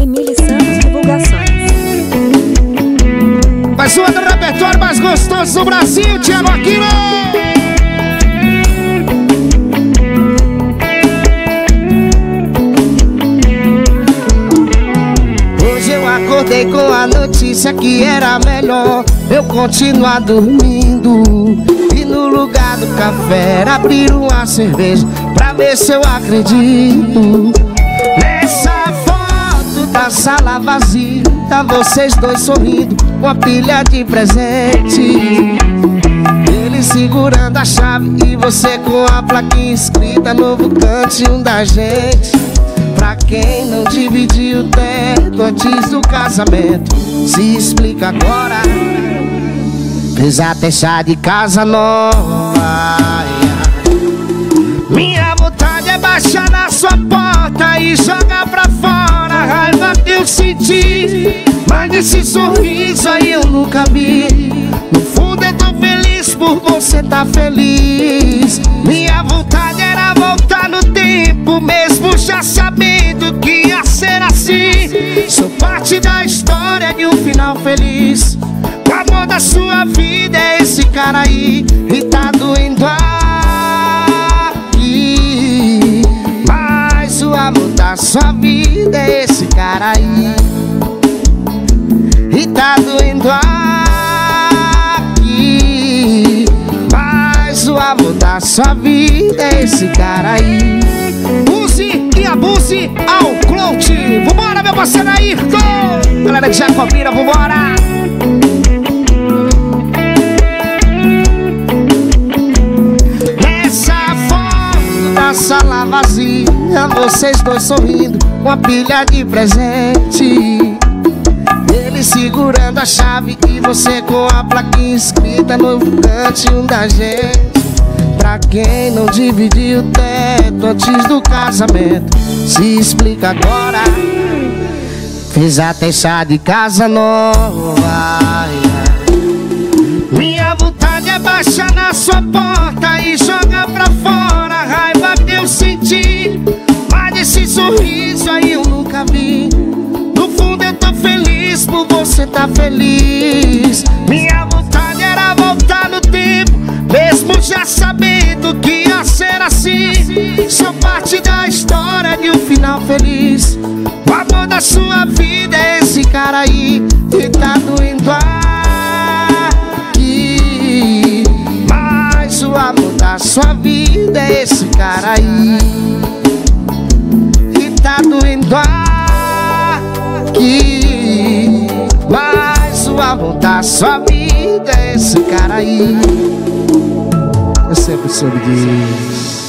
Emília Santos Divulgações. Mais uma do repertório mais gostoso do Brasil, Thiago Aquino. Hoje eu acordei com a notícia que era melhor eu continuar dormindo e no lugar do café abrir uma cerveja pra ver se eu acredito. Nessa foto da sala vazia, tá vocês dois sorrindo com a pilha de presente, ele segurando a chave e você com a plaquinha escrita novo cantinho da gente. Pra quem não dividiu o teto antes do casamento, se explica agora. Fez até chá de casa nova. Minha vontade é baixar na sua porta e jogar pra fora a raiva que eu senti, mas esse sorriso aí eu nunca vi. No fundo eu tô feliz por você tá feliz. Minha vontade era voltar no tempo, mesmo já sabendo que ia ser assim. Sou parte da história de um final feliz. O amor da sua vida é esse cara aí e tá doendo aqui. Mas o amor da sua vida é esse cara aí e tá doendo aqui. Mas o amor da sua vida é esse cara aí. Use e abuse ao Clout. Vambora, meu parceiro Ayrton. Galera de Jacobina, vambora. Sala vazia, vocês dois sorrindo com a pilha de presente, ele segurando a chave e você com a plaquinha escrita novo cantinho da gente. Pra quem não dividiu o teto antes do casamento, se explica agora. Fez até chá de casa nova. Minha vontade é baixar na sua porta e jogar pra fora a raiva que eu senti, mas esse sorriso aí eu nunca vi. No fundo eu tô feliz por você tá feliz. Minha vontade era voltar no tempo, mesmo já sabendo que ia ser assim. Sou parte da história de um final feliz. O amor da sua vida é esse cara aí que tá doendo aqui. Mas o amor da sua vida é esse cara aí que tá doendo aqui. Mas o amor da sua vida é esse cara aí. Eu sempre soube disso.